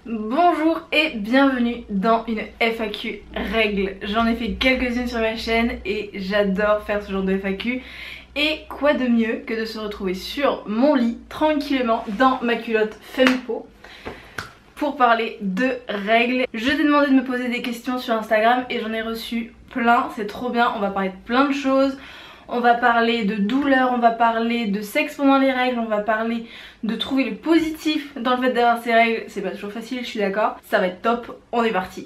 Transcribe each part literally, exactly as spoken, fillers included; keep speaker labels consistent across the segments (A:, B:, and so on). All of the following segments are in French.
A: Bonjour et bienvenue dans une F A Q règles. J'en ai fait quelques-unes sur ma chaîne et j'adore faire ce genre de F A Q. Et quoi de mieux que de se retrouver sur mon lit tranquillement dans ma culotte Fempo pour parler de règles. Je t'ai demandé de me poser des questions sur Instagram et j'en ai reçu plein, c'est trop bien. On va parler de plein de choses. On va parler de douleur, on va parler de sexe pendant les règles, on va parler de trouver le positif dans le fait d'avoir ces règles. C'est pas toujours facile, je suis d'accord. Ça va être top, on est parti.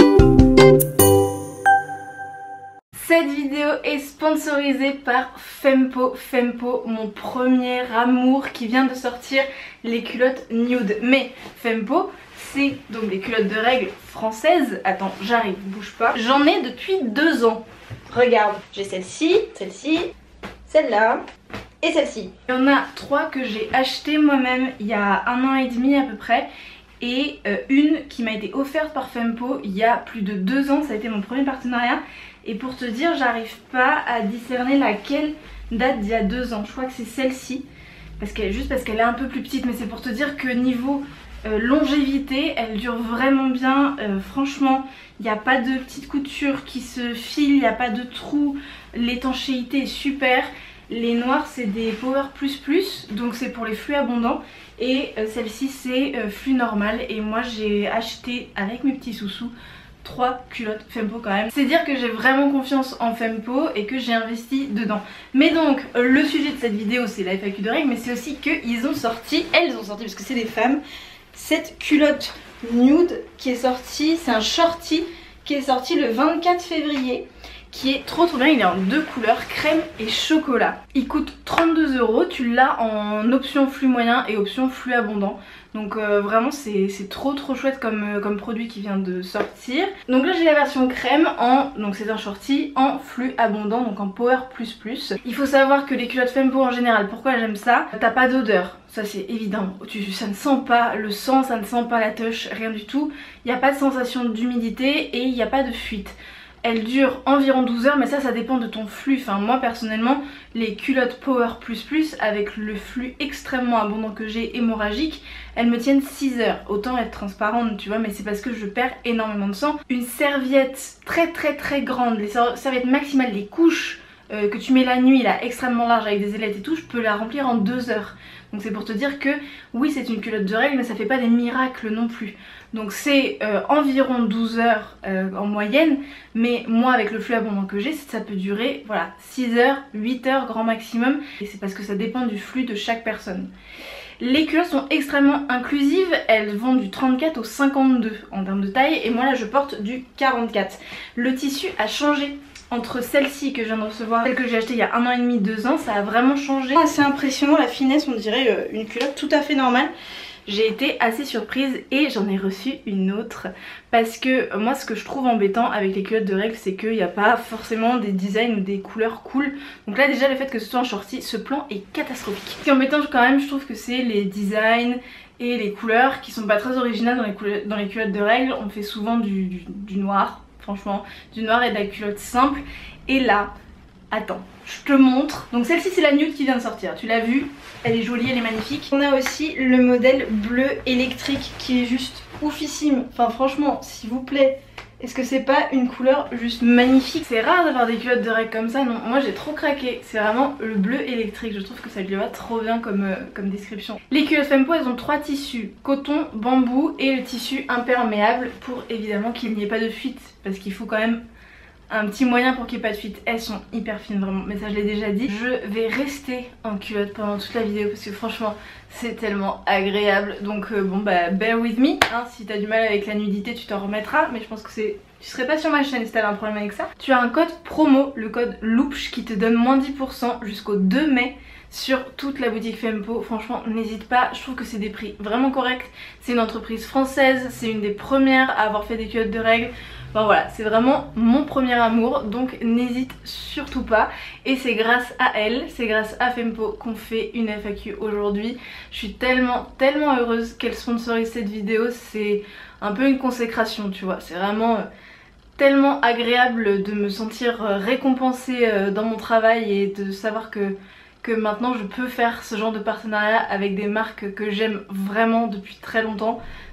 A: Cette vidéo est sponsorisée par Fempo. Fempo, mon premier amour qui vient de sortir les culottes nude. Mais Fempo, c'est donc des culottes de règles françaises. Attends, j'arrive, bouge pas. J'en ai depuis deux ans. Regarde, j'ai celle-ci, celle-ci, celle-là et celle-ci. Il y en a trois que j'ai achetées moi-même il y a un an et demi à peu près. Et euh, une qui m'a été offerte par Fempo il y a plus de deux ans, ça a été mon premier partenariat. Et pour te dire, j'arrive pas à discerner laquelle date d'il y a deux ans. Je crois que c'est celle-ci, parce qu'elle, juste parce qu'elle est un peu plus petite. Mais c'est pour te dire que niveau euh, longévité, elle dure vraiment bien. Euh, franchement, il n'y a pas de petites coutures qui se filent, il n'y a pas de trous. L'étanchéité est super. Les noirs, c'est des Power Plus Plus, donc c'est pour les flux abondants. Et euh, celle-ci, c'est euh, flux normal. Et moi, j'ai acheté avec mes petits sous-sous trois culottes Fempo quand même. C'est dire que j'ai vraiment confiance en Fempo et que j'ai investi dedans. Mais donc le sujet de cette vidéo c'est la F A Q de règles, mais c'est aussi qu'ils ont sorti, elles ont sorti parce que c'est des femmes, cette culotte nude qui est sortie, c'est un shorty qui est sorti le vingt-quatre février, qui est trop trop bien. Il est en deux couleurs, crème et chocolat. Il coûte trente-deux euros, tu l'as en option flux moyen et option flux abondant. Donc euh, vraiment c'est trop trop chouette comme, euh, comme produit qui vient de sortir. Donc là j'ai la version crème en, donc c'est un shorty en flux abondant, donc en Power Plus Plus. Il faut savoir que les culottes Fempo en général, pourquoi j'aime ça, t'as pas d'odeur, ça c'est évident. Tu, ça ne sent pas le sang, ça ne sent pas la touche, rien du tout. Il n'y a pas de sensation d'humidité et il n'y a pas de fuite. Elle dure environ douze heures, mais ça ça dépend de ton flux. Enfin moi personnellement les culottes Power Plus Plus avec le flux extrêmement abondant que j'ai, hémorragique, elles me tiennent six heures. Autant être transparente tu vois, mais c'est parce que je perds énormément de sang. Une serviette très très très grande, les serviettes maximales, les couches euh, que tu mets la nuit là, extrêmement large avec des ailettes et tout, je peux la remplir en deux heures. Donc c'est pour te dire que oui c'est une culotte de règles mais ça fait pas des miracles non plus. Donc c'est euh, environ douze heures euh, en moyenne, mais moi avec le flux abondant que j'ai ça peut durer voilà six heures, huit heures grand maximum. Et c'est parce que ça dépend du flux de chaque personne. Les culottes sont extrêmement inclusives, elles vont du trente-quatre au cinquante-deux en termes de taille et moi là je porte du quarante-quatre. Le tissu a changé entre celle-ci que je viens de recevoir, celle que j'ai achetée il y a un an et demi, deux ans, ça a vraiment changé. Assez impressionnant, la finesse, on dirait une culotte tout à fait normale. J'ai été assez surprise et j'en ai reçu une autre parce que moi ce que je trouve embêtant avec les culottes de règles c'est qu'il n'y a pas forcément des designs ou des couleurs cool. Donc là déjà le fait que ce soit un shorty, ce plan est catastrophique. Ce qui est embêtant quand même je trouve que c'est les designs et les couleurs qui sont pas très originales dans les, dans les culottes de règles. On fait souvent du, du, du noir, franchement, du noir et de la culotte simple. Et là, attends, je te montre. Donc celle-ci c'est la nude qui vient de sortir, tu l'as vue, elle est jolie, elle est magnifique. On a aussi le modèle bleu électrique qui est juste oufissime. Enfin franchement, s'il vous plaît, est-ce que c'est pas une couleur juste magnifique? C'est rare d'avoir des culottes de règles comme ça, non, moi j'ai trop craqué. C'est vraiment le bleu électrique, je trouve que ça lui va trop bien comme, euh, comme description. Les culottes Fempo elles ont trois tissus, coton, bambou et le tissu imperméable pour évidemment qu'il n'y ait pas de fuite. Parce qu'il faut quand même un petit moyen pour qu'il n'y ait pas de fuite. Elles sont hyper fines vraiment, mais ça je l'ai déjà dit. Je vais rester en culotte pendant toute la vidéo parce que franchement c'est tellement agréable. Donc euh, bon bah bear with me hein. Si t'as du mal avec la nudité tu t'en remettras, mais je pense que c'est... Tu serais pas sur ma chaîne si t'avais un problème avec ça. Tu as un code promo, le code LOOPSH qui te donne moins dix pour cent jusqu'au deux mai sur toute la boutique Fempo. Franchement n'hésite pas, je trouve que c'est des prix vraiment corrects. C'est une entreprise française, c'est une des premières à avoir fait des culottes de règles. Bon voilà, c'est vraiment mon premier amour, donc n'hésite surtout pas. Et c'est grâce à elle, c'est grâce à Fempo qu'on fait une F A Q aujourd'hui. Je suis tellement tellement heureuse qu'elle sponsorise cette vidéo, c'est un peu une consécration tu vois. C'est vraiment euh, tellement agréable de me sentir euh, récompensée euh, dans mon travail et de savoir que que maintenant je peux faire ce genre de partenariat avec des marques que j'aime vraiment depuis très longtemps.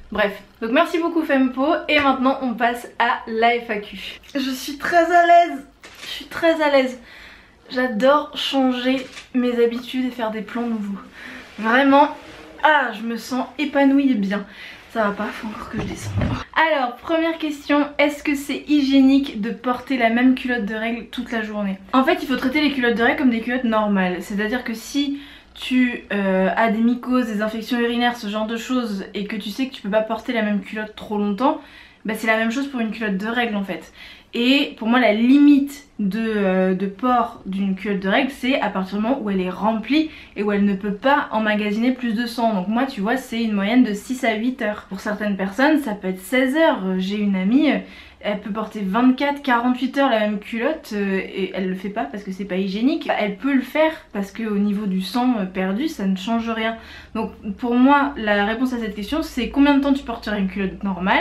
A: Bref, donc merci beaucoup Fempo et maintenant on passe à la F A Q. Je suis très à l'aise, je suis très à l'aise. J'adore changer mes habitudes et faire des plans nouveaux. Vraiment, ah, je me sens épanouie et bien. Ça va pas, faut encore que je descende. Alors, première question, est-ce que c'est hygiénique de porter la même culotte de règles toute la journée? En fait, il faut traiter les culottes de règles comme des culottes normales. C'est-à-dire que si tu euh, as des mycoses, des infections urinaires, ce genre de choses, et que tu sais que tu peux pas porter la même culotte trop longtemps, bah c'est la même chose pour une culotte de règles en fait. Et pour moi la limite de, euh, de port d'une culotte de règles, c'est à partir du moment où elle est remplie et où elle ne peut pas emmagasiner plus de sang. Donc moi tu vois c'est une moyenne de six à huit heures. Pour certaines personnes ça peut être seize heures. J'ai une amie, elle peut porter vingt-quatre à quarante-huit heures la même culotte euh, et elle le fait pas parce que c'est pas hygiénique. Elle peut le faire parce qu'au niveau du sang perdu ça ne change rien. Donc pour moi la réponse à cette question c'est combien de temps tu porteras une culotte normale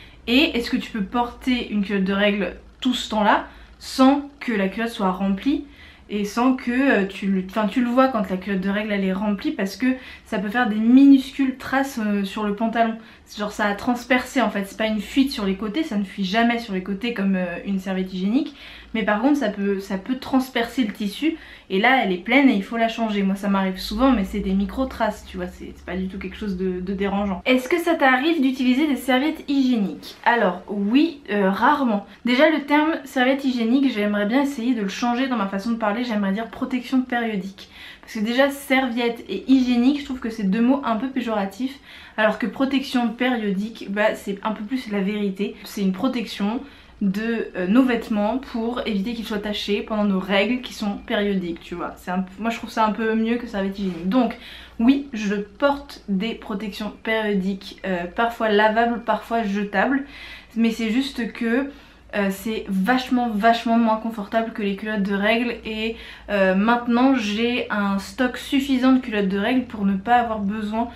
A: et est-ce que tu peux porter une culotte de règles tout ce temps là sans que la culotte soit remplie et sans que tu le, enfin, tu le vois quand la culotte de règles elle est remplie parce que ça peut faire des minuscules traces euh, sur le pantalon. Genre ça a transpercé en fait, c'est pas une fuite sur les côtés, ça ne fuit jamais sur les côtés comme euh, une serviette hygiénique. Mais par contre ça peut, ça peut transpercer le tissu et là elle est pleine et il faut la changer. Moi ça m'arrive souvent mais c'est des micro traces tu vois, c'est pas du tout quelque chose de, de dérangeant. Est-ce que ça t'arrive d'utiliser des serviettes hygiéniques? Alors oui, euh, rarement. Déjà le terme serviette hygiénique j'aimerais bien essayer de le changer dans ma façon de parler, j'aimerais dire protection périodique. Parce que déjà serviette et hygiénique je trouve que c'est deux mots un peu péjoratifs. Alors que protection périodique bah, c'est un peu plus la vérité. C'est une protection de euh, nos vêtements pour éviter qu'ils soient tachés pendant nos règles qui sont périodiques tu vois. Un, moi je trouve ça un peu mieux que serviette hygiénique. Donc oui je porte des protections périodiques euh, parfois lavables, parfois jetables. Mais c'est juste que Euh, c'est vachement vachement moins confortable que les culottes de règles et euh, maintenant j'ai un stock suffisant de culottes de règles pour ne pas avoir besoin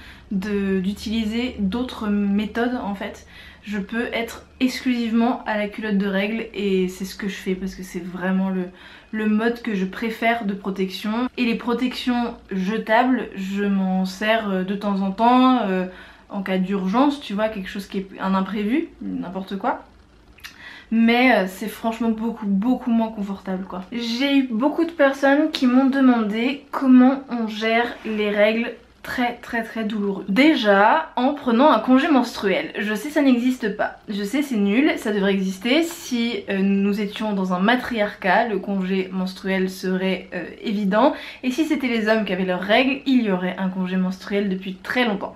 A: d'utiliser d'autres méthodes en fait. Je peux être exclusivement à la culotte de règles et c'est ce que je fais parce que c'est vraiment le, le mode que je préfère de protection. Et les protections jetables je m'en sers de temps en temps euh, en cas d'urgence tu vois, quelque chose qui est un imprévu, n'importe quoi. Mais euh, c'est franchement beaucoup beaucoup moins confortable quoi. J'ai eu beaucoup de personnes qui m'ont demandé comment on gère les règles très très très douloureuses. Déjà en prenant un congé menstruel. Je sais ça n'existe pas, je sais c'est nul, ça devrait exister. Si euh, nous étions dans un matriarcat, le congé menstruel serait euh, évident. Et si c'était les hommes qui avaient leurs règles, il y aurait un congé menstruel depuis très longtemps.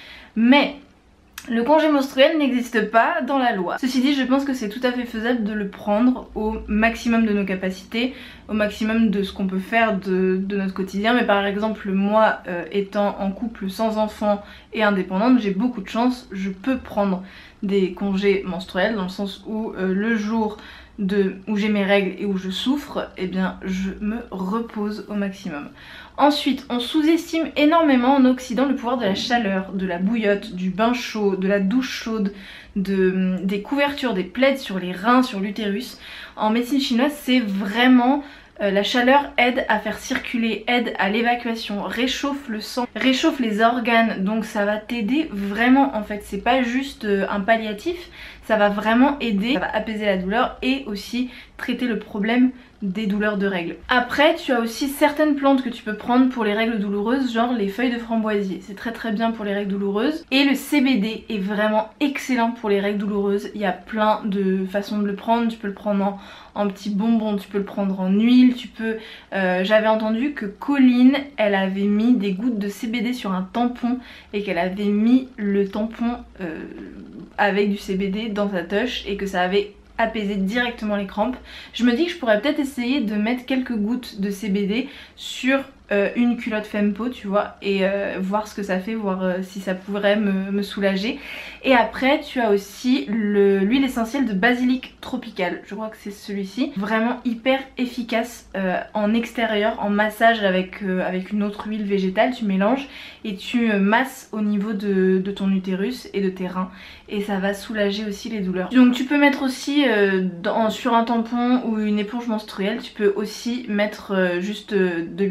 A: Mais le congé menstruel n'existe pas dans la loi. Ceci dit, je pense que c'est tout à fait faisable de le prendre au maximum de nos capacités, au maximum de ce qu'on peut faire de, de notre quotidien. Mais par exemple, moi, euh, étant en couple sans enfant et indépendante, j'ai beaucoup de chance, je peux prendre des congés menstruels dans le sens où euh, le jour de, où j'ai mes règles et où je souffre, eh bien je me repose au maximum. Ensuite, on sous-estime énormément en Occident le pouvoir de la chaleur, de la bouillotte, du bain chaud, de la douche chaude, de, des couvertures, des plaids sur les reins, sur l'utérus. En médecine chinoise, c'est vraiment... Euh, la chaleur aide à faire circuler, aide à l'évacuation, réchauffe le sang, réchauffe les organes, donc ça va t'aider vraiment en fait. C'est pas juste euh, un palliatif, ça va vraiment aider, ça va apaiser la douleur et aussi traiter le problème des douleurs de règles. Après tu as aussi certaines plantes que tu peux prendre pour les règles douloureuses, genre les feuilles de framboisier, c'est très très bien pour les règles douloureuses. Et le C B D est vraiment excellent pour les règles douloureuses, il y a plein de façons de le prendre, tu peux le prendre en, en petits bonbons, tu peux le prendre en huile, tu peux... Euh, j'avais entendu que Colline, elle avait mis des gouttes de C B D sur un tampon et qu'elle avait mis le tampon euh, avec du C B D dans sa touche et que ça avait apaiser directement les crampes. Je me dis que je pourrais peut-être essayer de mettre quelques gouttes de C B D sur euh, une culotte Fempo tu vois et euh, voir ce que ça fait, voir euh, si ça pourrait me, me soulager. Et après tu as aussi l'huile essentielle de basilic tropical, je crois que c'est celui-ci, vraiment hyper efficace euh, en extérieur, en massage avec, euh, avec une autre huile végétale, tu mélanges et tu euh, masses au niveau de, de ton utérus et de tes reins et ça va soulager aussi les douleurs. Donc tu peux mettre aussi euh, dans, sur un tampon ou une éponge menstruelle, tu peux aussi mettre euh, juste euh, de l'huile essentielle de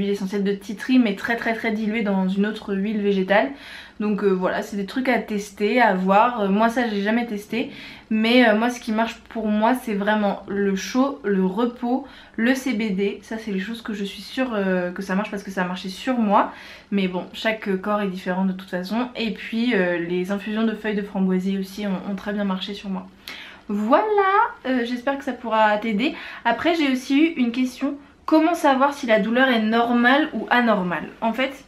A: de tea tree mais très très très dilué dans une autre huile végétale. Donc euh, voilà, c'est des trucs à tester, à voir. Euh, moi ça j'ai jamais testé, mais euh, moi ce qui marche pour moi c'est vraiment le chaud, le repos, le C B D. Ça c'est les choses que je suis sûre euh, que ça marche parce que ça a marché sur moi. Mais bon, chaque corps est différent de toute façon. Et puis euh, les infusions de feuilles de framboisier aussi ont, ont très bien marché sur moi. Voilà, euh, j'espère que ça pourra t'aider. Après j'ai aussi eu une question, comment savoir si la douleur est normale ou anormale? En fait,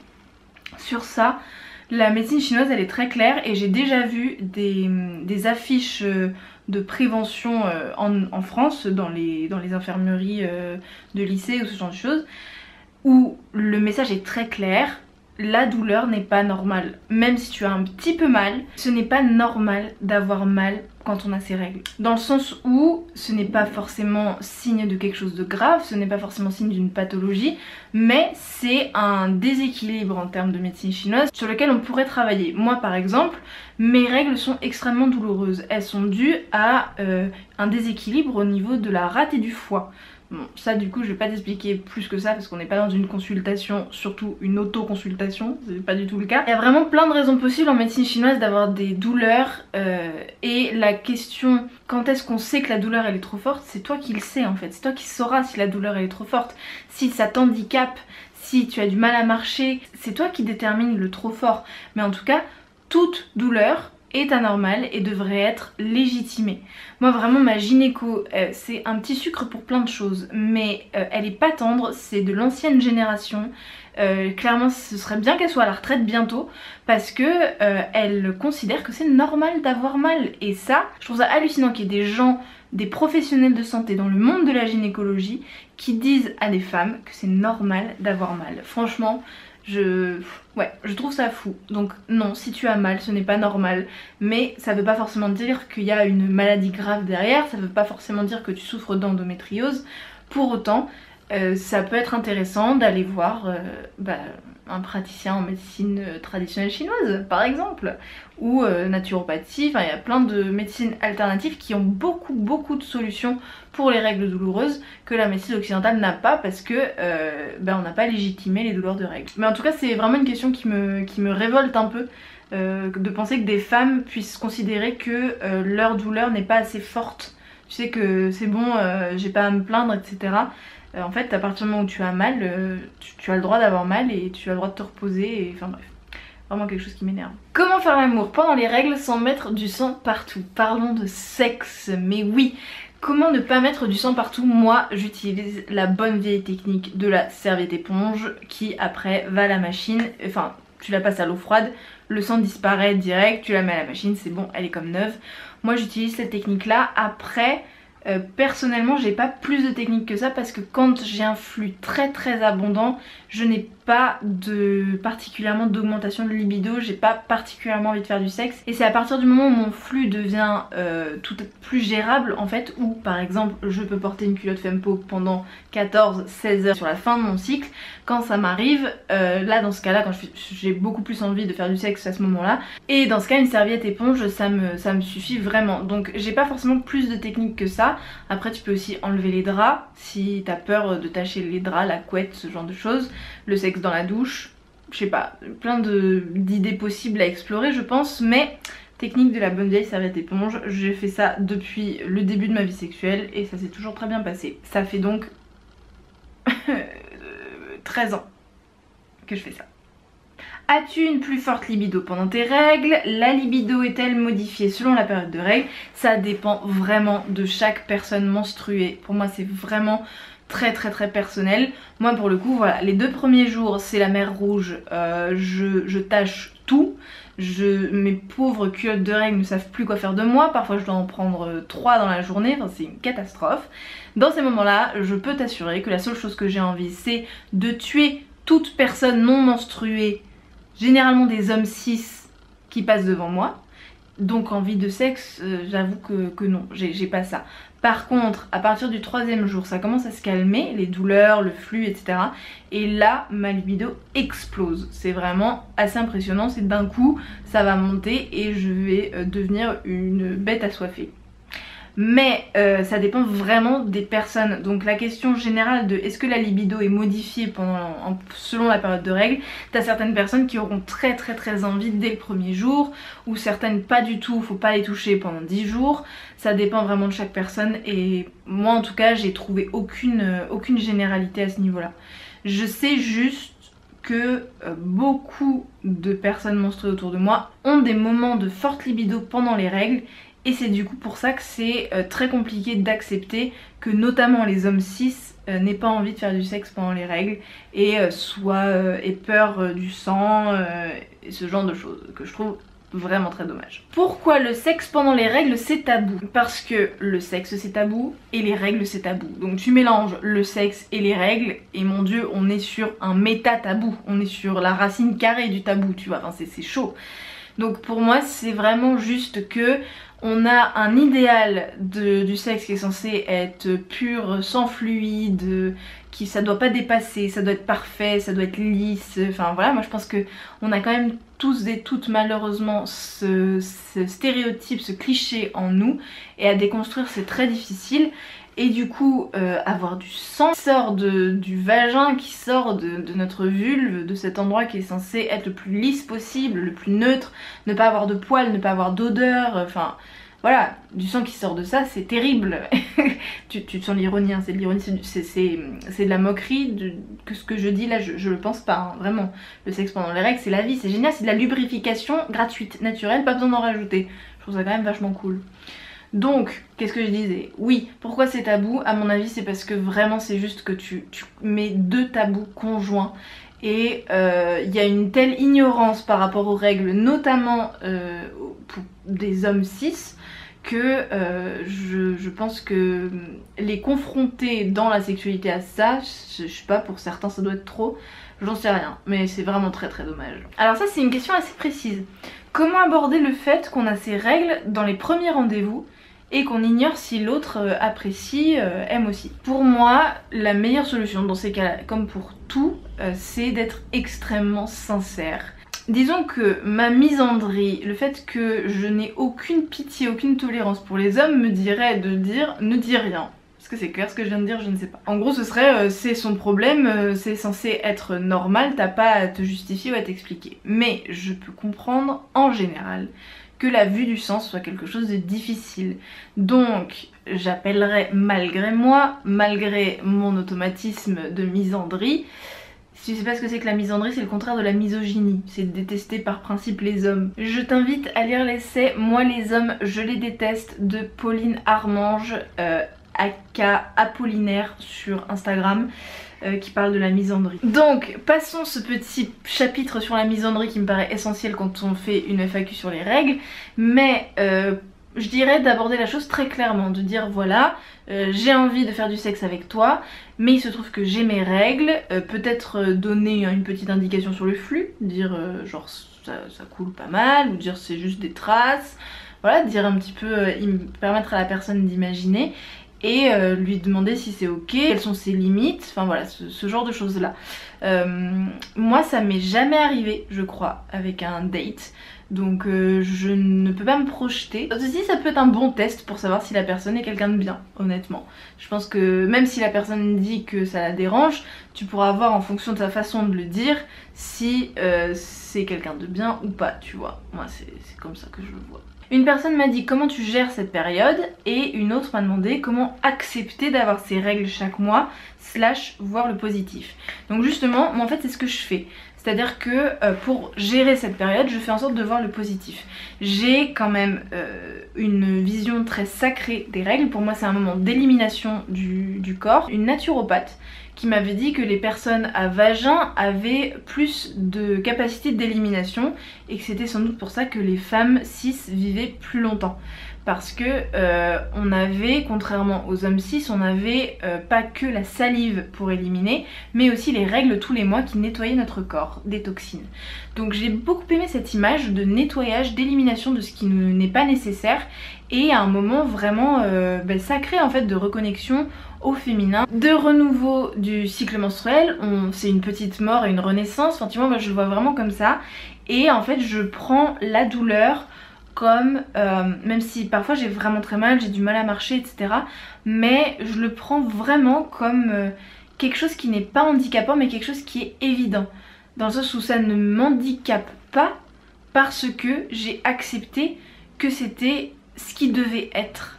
A: sur ça, la médecine chinoise elle est très claire et j'ai déjà vu des, des affiches de prévention en, en France dans les, dans les infirmeries de lycée ou ce genre de choses où le message est très clair. La douleur n'est pas normale. Même si tu as un petit peu mal, ce n'est pas normal d'avoir mal quand on a ses règles. Dans le sens où ce n'est pas forcément signe de quelque chose de grave, ce n'est pas forcément signe d'une pathologie, mais c'est un déséquilibre en termes de médecine chinoise sur lequel on pourrait travailler. Moi par exemple, mes règles sont extrêmement douloureuses. Elles sont dues à euh, un déséquilibre au niveau de la rate et du foie. Bon, ça du coup je vais pas t'expliquer plus que ça parce qu'on n'est pas dans une consultation, surtout une auto-consultation, c'est pas du tout le cas. Il y a vraiment plein de raisons possibles en médecine chinoise d'avoir des douleurs euh, et la question quand est-ce qu'on sait que la douleur elle est trop forte, c'est toi qui le sais en fait, c'est toi qui sauras si la douleur elle est trop forte, si ça t'handicape, si tu as du mal à marcher, c'est toi qui détermine le trop fort. Mais en tout cas, toute douleur est anormale et devrait être légitimée. Moi vraiment ma gynéco euh, c'est un petit sucre pour plein de choses, mais euh, elle est pas tendre, c'est de l'ancienne génération. Euh, clairement ce serait bien qu'elle soit à la retraite bientôt parce que euh, elle considère que c'est normal d'avoir mal, et ça je trouve ça hallucinant qu'il y ait des gens, des professionnels de santé dans le monde de la gynécologie qui disent à des femmes que c'est normal d'avoir mal. Franchement je... ouais, je trouve ça fou. Donc non, si tu as mal, ce n'est pas normal. Mais ça veut pas forcément dire qu'il y a une maladie grave derrière. Ça veut pas forcément dire que tu souffres d'endométriose. Pour autant, euh, ça peut être intéressant d'aller voir euh, bah, un praticien en médecine traditionnelle chinoise, par exemple. Ou euh, naturopathie. Enfin, il y a plein de médecines alternatives qui ont beaucoup, beaucoup de solutions pour les règles douloureuses que la médecine occidentale n'a pas parce que euh, ben on n'a pas légitimé les douleurs de règles. Mais en tout cas c'est vraiment une question qui me, qui me révolte un peu euh, de penser que des femmes puissent considérer que euh, leur douleur n'est pas assez forte. Tu sais que c'est bon, euh, j'ai pas à me plaindre, et cetera. Euh, en fait à partir du moment où tu as mal, euh, tu, tu as le droit d'avoir mal et tu as le droit de te reposer et enfin bref. Vraiment quelque chose qui m'énerve. Comment faire l'amour pendant les règles sans mettre du sang partout? Parlons de sexe, mais oui. Comment ne pas mettre du sang partout? Moi j'utilise la bonne vieille technique de la serviette éponge qui après va à la machine, enfin tu la passes à l'eau froide, le sang disparaît direct, tu la mets à la machine, c'est bon, elle est comme neuve. Moi j'utilise cette technique là. Après euh, personnellement j'ai pas plus de technique que ça parce que quand j'ai un flux très très abondant, je n'ai pas de particulièrement d'augmentation de libido, j'ai pas particulièrement envie de faire du sexe, et c'est à partir du moment où mon flux devient euh, tout plus gérable en fait, où par exemple je peux porter une culotte Fempo pendant quatorze seize heures sur la fin de mon cycle, quand ça m'arrive, euh, là dans ce cas là quand j'ai beaucoup plus envie de faire du sexe à ce moment là, et dans ce cas une serviette éponge ça me, ça me suffit vraiment. Donc j'ai pas forcément plus de techniques que ça. Après tu peux aussi enlever les draps si t'as peur de tacher les draps, la couette, ce genre de choses, le sexe dans la douche, je sais pas, plein d'idées possibles à explorer je pense, mais technique de la bonne vieille serviette éponge, j'ai fait ça depuis le début de ma vie sexuelle et ça s'est toujours très bien passé. Ça fait donc treize ans que je fais ça. As-tu une plus forte libido pendant tes règles? La libido est-elle modifiée selon la période de règles? Ça dépend vraiment de chaque personne menstruée. Pour moi c'est vraiment très très très personnel. Moi pour le coup voilà, les deux premiers jours c'est la mer rouge, euh, je, je tâche tout. Je, mes pauvres culottes de règles ne savent plus quoi faire de moi, parfois je dois en prendre trois dans la journée, enfin, c'est une catastrophe. Dans ces moments là je peux t'assurer que la seule chose que j'ai envie c'est de tuer toute personne non menstruée, généralement des hommes cis qui passent devant moi. Donc envie de sexe, euh, j'avoue que, que non, j'ai pas ça. Par contre, à partir du troisième jour, ça commence à se calmer, les douleurs, le flux, et cetera. Et là, ma libido explose. C'est vraiment assez impressionnant, c'est d'un coup, ça va monter et je vais euh, devenir une bête assoiffée. mais euh, ça dépend vraiment des personnes. Donc la question générale de est-ce que la libido est modifiée pendant, en, selon la période de règles, t'as certaines personnes qui auront très très très envie dès le premier jour, ou certaines pas du tout, faut pas les toucher pendant dix jours. Ça dépend vraiment de chaque personne et moi en tout cas j'ai trouvé aucune, euh, aucune généralité à ce niveau là. Je sais juste que euh, beaucoup de personnes menstruées autour de moi ont des moments de forte libido pendant les règles et c'est du coup pour ça que c'est euh, très compliqué d'accepter que notamment les hommes cis euh, n'aient pas envie de faire du sexe pendant les règles et euh, soient euh, aient peur euh, du sang euh, et ce genre de choses que je trouve vraiment très dommage. Pourquoi le sexe pendant les règles c'est tabou? Parce que le sexe c'est tabou et les règles c'est tabou. Donc tu mélanges le sexe et les règles et mon dieu on est sur un méta tabou. On est sur la racine carrée du tabou tu vois, enfin c'est chaud. Donc pour moi c'est vraiment juste que on a un idéal de, du sexe qui est censé être pur, sans fluide, qui ça doit pas dépasser, ça doit être parfait, ça doit être lisse, enfin voilà, moi je pense que on a quand même tous et toutes malheureusement ce, ce stéréotype, ce cliché en nous et à déconstruire c'est très difficile. Et du coup euh, avoir du sang qui sort de, du vagin, qui sort de, de notre vulve, de cet endroit qui est censé être le plus lisse possible, le plus neutre, ne pas avoir de poils, ne pas avoir d'odeur, enfin voilà, du sang qui sort de ça c'est terrible. tu, tu te sens l'ironie, hein, c'est de l'ironie, c'est de la moquerie, de, que ce que je dis là je, je le pense pas, hein, vraiment. Le sexe pendant les règles c'est la vie, c'est génial, c'est de la lubrification gratuite, naturelle, pas besoin d'en rajouter. Je trouve ça quand même vachement cool. Donc, qu'est-ce que je disais? Oui, pourquoi c'est tabou? À mon avis, c'est parce que vraiment c'est juste que tu, tu mets deux tabous conjoints et il euh, y a une telle ignorance par rapport aux règles, notamment euh, pour des hommes cis, que euh, je, je pense que les confronter dans la sexualité à ça, je, je sais pas, pour certains ça doit être trop, j'en sais rien, mais c'est vraiment très très dommage. Alors ça c'est une question assez précise. Comment aborder le fait qu'on a ces règles dans les premiers rendez-vous et qu'on ignore si l'autre euh, apprécie, euh, aime aussi? Pour moi, la meilleure solution dans ces cas-là, comme pour tout, euh, c'est d'être extrêmement sincère. Disons que ma misandrie, le fait que je n'ai aucune pitié, aucune tolérance pour les hommes me dirait de dire ne dis rien. Est-ce que c'est clair ce que je viens de dire? Je ne sais pas. En gros ce serait euh, c'est son problème, euh, c'est censé être normal, t'as pas à te justifier ou à t'expliquer. Mais je peux comprendre en général que la vue du sang soit quelque chose de difficile. Donc j'appellerais malgré moi, malgré mon automatisme de misandrie. Si tu sais pas ce que c'est que la misandrie, c'est le contraire de la misogynie, c'est de détester par principe les hommes. Je t'invite à lire l'essai Moi les hommes, je les déteste de Pauline Armange, euh, aka Apollinaire sur Instagram, euh, qui parle de la misandrie. Donc passons ce petit chapitre sur la misandrie qui me paraît essentiel quand on fait une F A Q sur les règles, mais euh, je dirais d'aborder la chose très clairement, de dire voilà, euh, j'ai envie de faire du sexe avec toi, mais il se trouve que j'ai mes règles, euh, peut-être euh, donner une petite indication sur le flux, dire euh, genre ça, ça coule pas mal, ou dire c'est juste des traces, voilà, dire un petit peu, euh, permettre à la personne d'imaginer, et euh, lui demander si c'est ok, quelles sont ses limites, enfin voilà, ce, ce genre de choses là. Euh, moi ça m'est jamais arrivé je crois avec un date, donc euh, je ne peux pas me projeter. Ceci ça peut être un bon test pour savoir si la personne est quelqu'un de bien, honnêtement. Je pense que même si la personne dit que ça la dérange, tu pourras voir en fonction de sa façon de le dire si euh, c'est quelqu'un de bien ou pas, tu vois. Moi c'est comme ça que je le vois. Une personne m'a dit comment tu gères cette période et une autre m'a demandé comment accepter d'avoir ces règles chaque mois slash voir le positif. Donc justement moi en fait c'est ce que je fais. C'est à dire que euh, pour gérer cette période je fais en sorte de voir le positif. J'ai quand même euh, une vision très sacrée des règles. Pour moi c'est un moment d'élimination du, du corps. Une naturopathe qui m'avait dit que les personnes à vagin avaient plus de capacité d'élimination et que c'était sans doute pour ça que les femmes cis vivaient plus longtemps. Parce que euh, on avait, contrairement aux hommes cis, on avait euh, pas que la salive pour éliminer, mais aussi les règles tous les mois qui nettoyaient notre corps des toxines. Donc j'ai beaucoup aimé cette image de nettoyage, d'élimination de ce qui n'est pas nécessaire et à un moment vraiment euh, ben, sacré en fait de reconnexion au féminin, de renouveau du cycle menstruel. C'est une petite mort et une renaissance, enfin tu vois moi je le vois vraiment comme ça et en fait je prends la douleur comme, euh, même si parfois j'ai vraiment très mal, j'ai du mal à marcher, et cetera. Mais je le prends vraiment comme euh, quelque chose qui n'est pas handicapant, mais quelque chose qui est évident. Dans le sens où ça ne m'handicape pas parce que j'ai accepté que c'était ce qui devait être.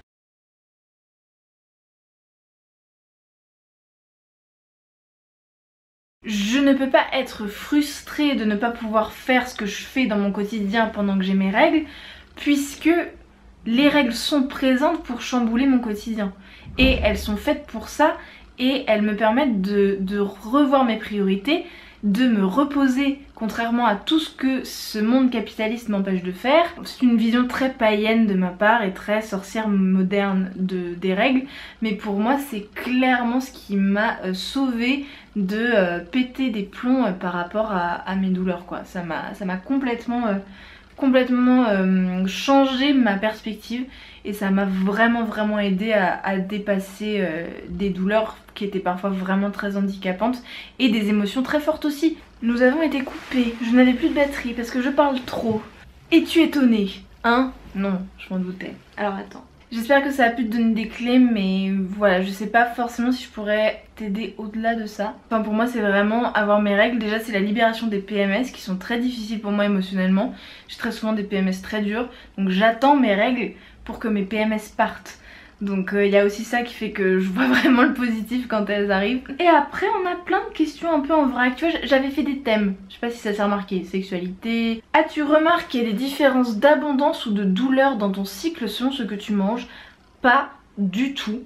A: Je ne peux pas être frustrée de ne pas pouvoir faire ce que je fais dans mon quotidien pendant que j'ai mes règles, puisque les règles sont présentes pour chambouler mon quotidien. Et elles sont faites pour ça, et elles me permettent de, de revoir mes priorités, de me reposer, contrairement à tout ce que ce monde capitaliste m'empêche de faire. C'est une vision très païenne de ma part et très sorcière moderne de, des règles, mais pour moi c'est clairement ce qui m'a euh, sauvée de euh, péter des plombs euh, par rapport à, à mes douleurs, quoi. Ça m'a ça m'a complètement... Euh, complètement euh, changé ma perspective et ça m'a vraiment vraiment aidé à, à dépasser euh, des douleurs qui étaient parfois vraiment très handicapantes et des émotions très fortes aussi. Nous avons été coupés, je n'avais plus de batterie parce que je parle trop. Es-tu étonnée? Hein? Non, je m'en doutais. Alors attends. J'espère que ça a pu te donner des clés, mais voilà, je sais pas forcément si je pourrais t'aider au-delà de ça. Enfin pour moi c'est vraiment avoir mes règles. Déjà c'est la libération des P M S qui sont très difficiles pour moi émotionnellement. J'ai très souvent des P M S très durs, donc j'attends mes règles pour que mes P M S partent. Donc il euh, y a aussi ça qui fait que je vois vraiment le positif quand elles arrivent. Et après on a plein de questions un peu en vrac. Tu vois, j'avais fait des thèmes, je sais pas si ça s'est remarqué. Sexualité. As-tu remarqué des différences d'abondance ou de douleur dans ton cycle selon ce que tu manges? Pas du tout.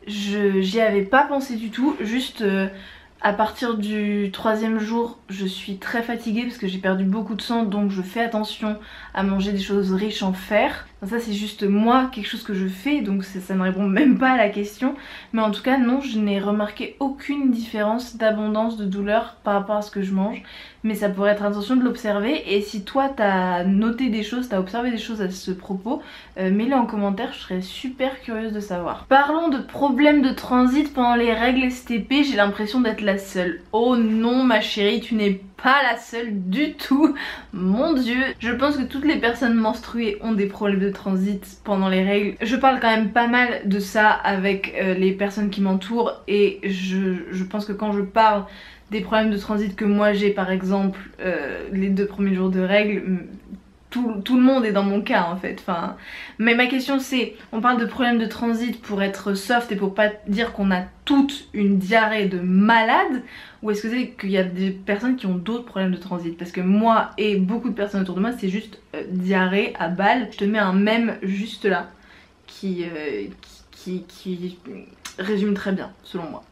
A: Je j'y avais pas pensé du tout. Juste euh, à partir du troisième jour je suis très fatiguée parce que j'ai perdu beaucoup de sang, donc je fais attention à manger des choses riches en fer. Enfin, ça c'est juste moi, quelque chose que je fais, donc ça, ça ne répond même pas à la question. Mais en tout cas non, je n'ai remarqué aucune différence d'abondance, de douleur par rapport à ce que je mange. Mais ça pourrait être intention de l'observer, et si toi t'as noté des choses, t'as observé des choses à ce propos, euh, mets-les en commentaire, je serais super curieuse de savoir. Parlons de problèmes de transit pendant les règles S T P, j'ai l'impression d'être la seule. Oh non ma chérie, tu n'es pas la seule du tout, mon dieu. Je pense que toutes les personnes menstruées ont des problèmes de transit pendant les règles. Je parle quand même pas mal de ça avec euh, les personnes qui m'entourent, et je, je pense que quand je parle des problèmes de transit que moi j'ai, par exemple euh, les deux premiers jours de règles, tout, tout le monde est dans mon cas en fait. Enfin, mais ma question c'est, on parle de problèmes de transit pour être soft et pour pas dire qu'on a toute une diarrhée de malade, ou est-ce que c'est qu'il y a des personnes qui ont d'autres problèmes de transit? Parce que moi et beaucoup de personnes autour de moi c'est juste euh, diarrhée à balles. Je te mets un mème juste là qui, euh, qui, qui, qui résume très bien selon moi.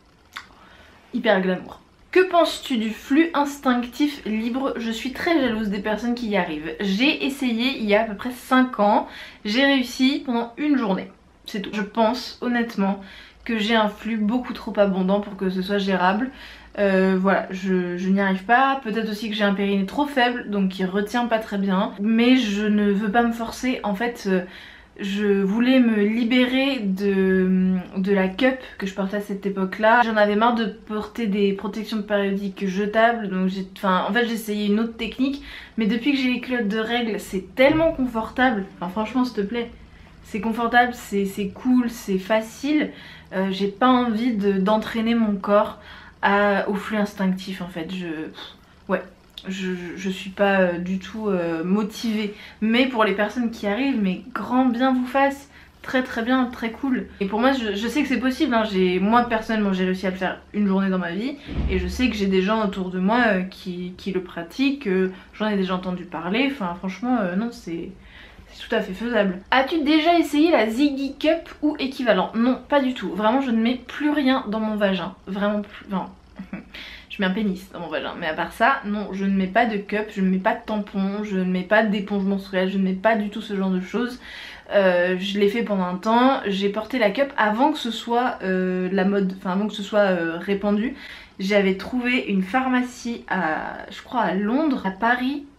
A: Hyper glamour. Que penses-tu du flux instinctif libre? Je suis très jalouse des personnes qui y arrivent. J'ai essayé il y a à peu près cinq ans, j'ai réussi pendant une journée, c'est tout. Je pense honnêtement que j'ai un flux beaucoup trop abondant pour que ce soit gérable. Euh, voilà, je, je n'y arrive pas. Peut-être aussi que j'ai un périnée trop faible, donc qui retient pas très bien. Mais je ne veux pas me forcer, en fait... Euh, je voulais me libérer de, de la cup que je portais à cette époque là. J'en avais marre de porter des protections périodiques jetables, donc j'ai, enfin, en fait j'ai essayé une autre technique. Mais depuis que j'ai les culottes de règles, c'est tellement confortable. Enfin franchement s'il te plaît, c'est confortable, c'est cool, c'est facile. euh, J'ai pas envie d'entraîner de, mon corps à, au flux instinctif en fait. Je... Ouais. Je, je suis pas euh, du tout euh, motivée, mais pour les personnes qui arrivent, mais grand bien vous fasse, très très bien, très cool. Et pour moi je, je sais que c'est possible, hein. Moi personnellement j'ai réussi à le faire une journée dans ma vie, et je sais que j'ai des gens autour de moi euh, qui, qui le pratiquent, euh, j'en ai déjà entendu parler, enfin franchement euh, non c'est... C'est tout à fait faisable. As-tu déjà essayé la Ziggy Cup ou équivalent? Non, pas du tout. Vraiment je ne mets plus rien dans mon vagin, vraiment plus... Non. Je mets un pénis dans mon vagin, mais à part ça, non, je ne mets pas de cup, je ne mets pas de tampon, je ne mets pas d'éponge menstruelle, je ne mets pas du tout ce genre de choses. Euh, je l'ai fait pendant un temps, j'ai porté la cup avant que ce soit euh, la mode, enfin avant que ce soit euh, répandu. J'avais trouvé une pharmacie à, je crois à Londres, à Paris,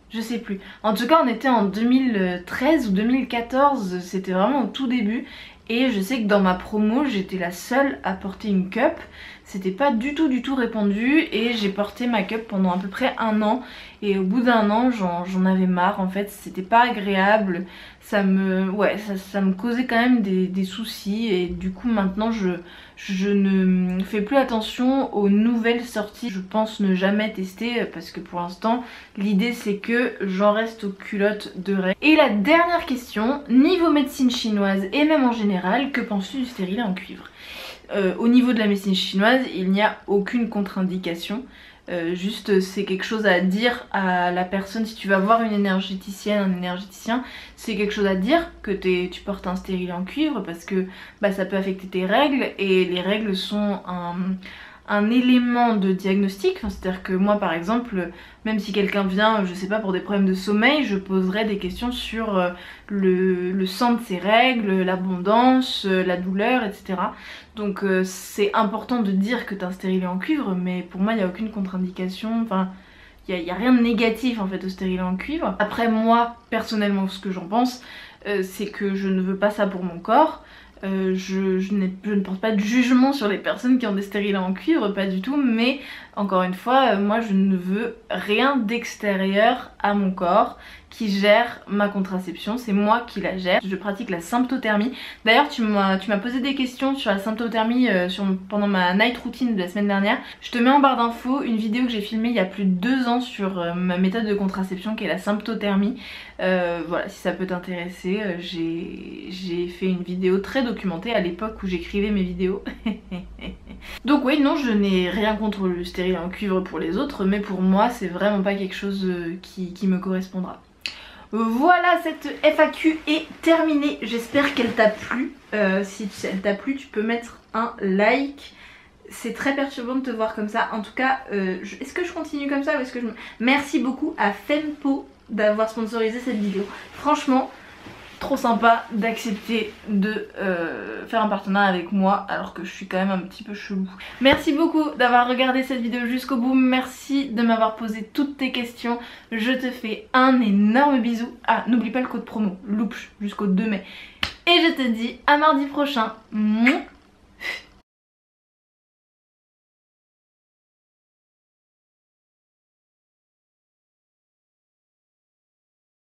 A: Je sais plus. En tout cas on était en deux mille treize ou deux mille quatorze, c'était vraiment au tout début. Et je sais que dans ma promo j'étais la seule à porter une cup. C'était pas du tout du tout répandu et j'ai porté ma cup pendant à peu près un an. Et au bout d'un an j'en avais marre en fait, c'était pas agréable. Ça me, ouais, ça, ça me causait quand même des, des soucis et du coup maintenant je, je ne fais plus attention aux nouvelles sorties. Je pense ne jamais tester parce que pour l'instant l'idée c'est que j'en reste aux culottes de règles. Et la dernière question, niveau médecine chinoise et même en général, que penses-tu du stérilet en cuivre? euh, Au niveau de la médecine chinoise, il n'y a aucune contre-indication. Euh, juste c'est quelque chose à dire à la personne. Si tu vas voir une énergéticienne, un énergéticien, c'est quelque chose à dire que t'es, tu portes un stérilet en cuivre parce que bah, ça peut affecter tes règles et les règles sont un, un élément de diagnostic. Enfin, c'est à dire que moi par exemple, même si quelqu'un vient, je sais pas, pour des problèmes de sommeil, je poserai des questions sur euh, le, le sang de ses règles, l'abondance, euh, la douleur, et cetera. Donc euh, c'est important de dire que t'as un stérilet en cuivre, mais pour moi il n'y a aucune contre-indication, enfin il n'y a, a rien de négatif en fait au stérilet en cuivre. Après moi personnellement ce que j'en pense, euh, c'est que je ne veux pas ça pour mon corps. Euh, je, je, je ne porte pas de jugement sur les personnes qui ont des stérilets en cuivre, pas du tout, mais encore une fois, euh, moi je ne veux rien d'extérieur à mon corps qui gère ma contraception, c'est moi qui la gère. Je pratique la symptothermie. D'ailleurs tu m'as tu m'as posé des questions sur la symptothermie euh, sur, pendant ma night routine de la semaine dernière. Je te mets en barre d'infos une vidéo que j'ai filmée il y a plus de deux ans sur euh, ma méthode de contraception qui est la symptothermie. Euh, voilà, si ça peut t'intéresser, euh, j'ai fait une vidéo très documentée à l'époque où j'écrivais mes vidéos. Donc oui, non, je n'ai rien contre le stérilet en cuivre pour les autres, mais pour moi c'est vraiment pas quelque chose euh, qui, qui me correspondra. Voilà, cette F A Q est terminée, j'espère qu'elle t'a plu. Euh, si elle t'a plu, tu peux mettre un like. C'est très perturbant de te voir comme ça. En tout cas, euh, est-ce que je continue comme ça ou est-ce que je... Merci beaucoup à Fempo d'avoir sponsorisé cette vidéo. Franchement, trop sympa d'accepter de euh, faire un partenariat avec moi alors que je suis quand même un petit peu chelou. Merci beaucoup d'avoir regardé cette vidéo jusqu'au bout. Merci de m'avoir posé toutes tes questions. Je te fais un énorme bisou. Ah, n'oublie pas le code promo, loups jusqu'au deux mai. Et je te dis à mardi prochain. Mouah.